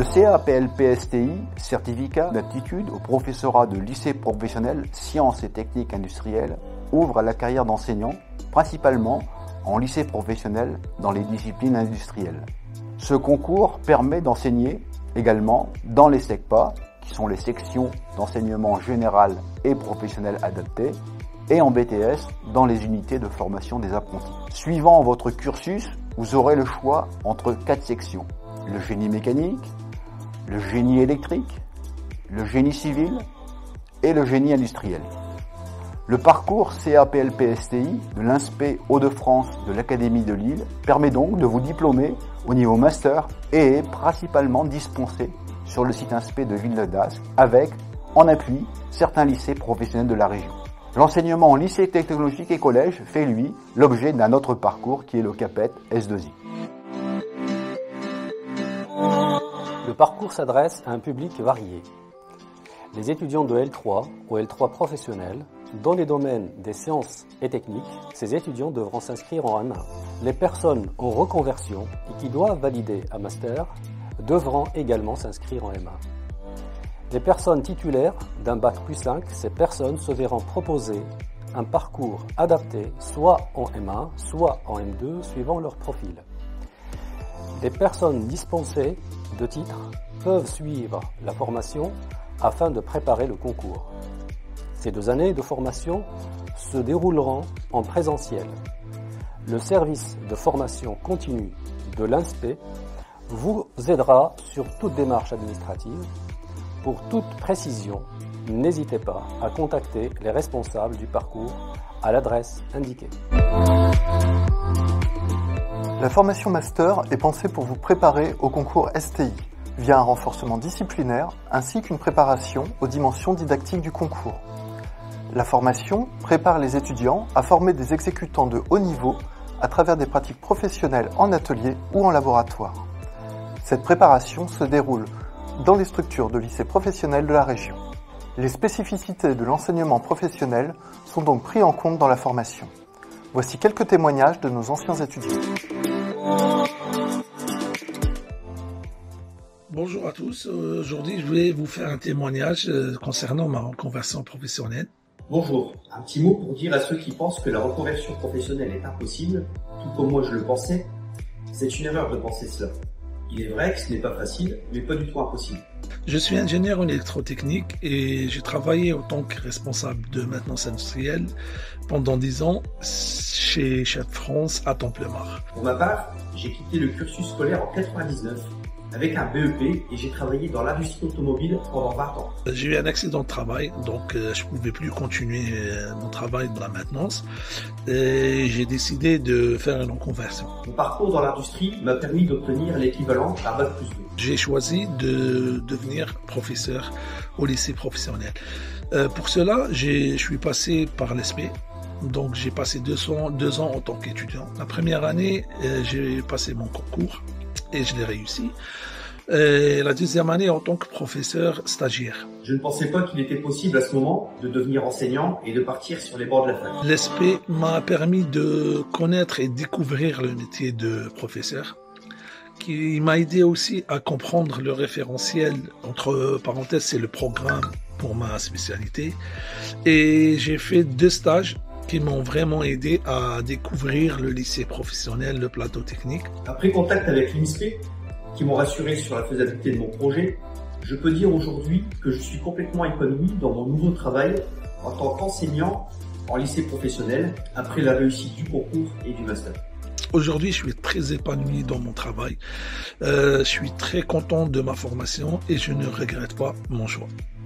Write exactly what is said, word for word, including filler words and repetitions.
C A P L P S T I, certificat d'aptitude au professorat de lycée professionnel sciences et techniques industrielles, ouvre la carrière d'enseignant, principalement en lycée professionnel dans les disciplines industrielles. Ce concours permet d'enseigner également dans les SECPA, qui sont les sections d'enseignement général et professionnel adapté, et en B T S dans les unités de formation des apprentis. Suivant votre cursus, vous aurez le choix entre quatre sections. Le génie mécanique, le génie électrique, le génie civil et le génie industriel. Le parcours C A P L P S T I de l'I N S P Hauts-de-France de l'Académie de Lille permet donc de vous diplômer au niveau master et est principalement dispensé sur le site I N S P de Ville-d'Ascq avec, en appui, certains lycées professionnels de la région. L'enseignement en lycée technologique et collège fait, lui, l'objet d'un autre parcours qui est le CAPET S deux I. Le parcours s'adresse à un public varié. Les étudiants de L trois ou L trois professionnels, dans les domaines des sciences et techniques, ces étudiants devront s'inscrire en M un. Les personnes en reconversion et qui doivent valider un master devront également s'inscrire en M un. Les personnes titulaires d'un bac plus cinq, ces personnes se verront proposer un parcours adapté soit en M un, soit en M deux, suivant leur profil. Les personnes dispensées de titres peuvent suivre la formation afin de préparer le concours. Ces deux années de formation se dérouleront en présentiel. Le service de formation continue de l'I N S P vous aidera sur toute démarche administrative. Pour toute précision, n'hésitez pas à contacter les responsables du parcours à l'adresse indiquée. La formation master est pensée pour vous préparer au concours S T I via un renforcement disciplinaire ainsi qu'une préparation aux dimensions didactiques du concours. La formation prépare les étudiants à former des exécutants de haut niveau à travers des pratiques professionnelles en atelier ou en laboratoire. Cette préparation se déroule dans les structures de lycées professionnels de la région. Les spécificités de l'enseignement professionnel sont donc prises en compte dans la formation. Voici quelques témoignages de nos anciens étudiants. Bonjour à tous, aujourd'hui je voulais vous faire un témoignage concernant ma reconversion professionnelle. Bonjour, un petit mot pour dire à ceux qui pensent que la reconversion professionnelle est impossible, tout comme moi je le pensais, c'est une erreur de penser cela. Il est vrai que ce n'est pas facile, mais pas du tout impossible. Je suis ingénieur en électrotechnique et j'ai travaillé en tant que responsable de maintenance industrielle pendant dix ans chez Chef France à Templemar. Pour ma part, j'ai quitté le cursus scolaire en quatre-vingt-dix-neuf avec un B E P et j'ai travaillé dans l'industrie automobile pendant vingt ans. J'ai eu un accident de travail, donc euh, je ne pouvais plus continuer euh, mon travail dans la maintenance et j'ai décidé de faire une reconversion. Mon parcours dans l'industrie m'a permis d'obtenir l'équivalent d'un bac plus deux. J'ai choisi de devenir professeur au lycée professionnel. Euh, pour cela, j'ai, je suis passé par l'E S P. Donc j'ai passé deux ans, deux ans en tant qu'étudiant. La première année, euh, j'ai passé mon concours et je l'ai réussi. Et la deuxième année en tant que professeur stagiaire. Je ne pensais pas qu'il était possible à ce moment de devenir enseignant et de partir sur les bords de la fac. L'E S P m'a permis de connaître et découvrir le métier de professeur, qui m'a aidé aussi à comprendre le référentiel, entre parenthèses, c'est le programme pour ma spécialité. Et j'ai fait deux stages qui m'ont vraiment aidé à découvrir le lycée professionnel, le plateau technique. Après contact avec l'I N S P, qui m'ont rassuré sur la faisabilité de mon projet, je peux dire aujourd'hui que je suis complètement épanoui dans mon nouveau travail en tant qu'enseignant en lycée professionnel après la réussite du concours et du master. Aujourd'hui, je suis très épanoui dans mon travail. Euh, je suis très content de ma formation et je ne regrette pas mon choix.